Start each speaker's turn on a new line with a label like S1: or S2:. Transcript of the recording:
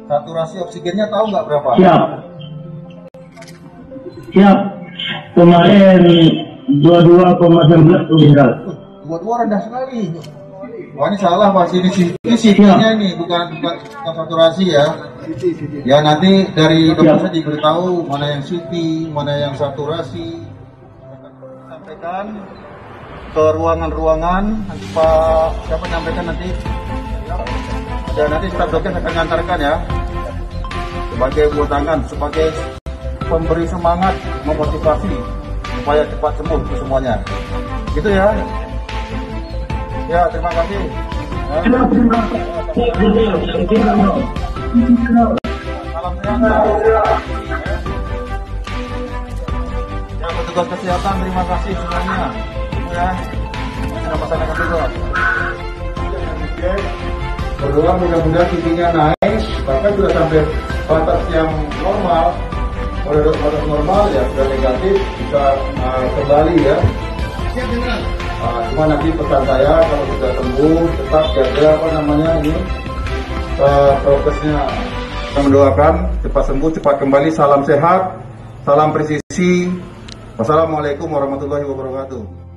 S1: Saturasi oksigennya tahu nggak berapa?
S2: Siap. Siap. Kemarin 22,19 meninggal.
S1: 22 rendah sekali. Wah, ini salah Pak, ini CT-nya ini bukan saturasi ya. Ya nanti dari dokter saya diberitahu mana yang CT, mana yang saturasi. Sampaikan ke ruangan-ruangan, Pak siapa nyampaikan nanti? Ya nanti staf dokter akan mengantarkan ya. Sebagai buah tangan, sebagai pemberi semangat, memotivasi supaya cepat sembuh itu semuanya. Gitu ya. Ya, terima kasih. Salam sehat. Ya, petugas kesehatan terima kasih semuanya. Ya, kita masyarakat juga. Berdoa mudah-mudahan tingginya naik, bahkan sudah sampai batas yang normal. Kalau batas normal ya sudah negatif bisa kembali ya. Cuma nanti pesan saya kalau sudah sembuh tetap jaga prokesnya. Kita mendoakan cepat sembuh, cepat kembali. Salam sehat, salam presisi. Wassalamualaikum warahmatullahi wabarakatuh.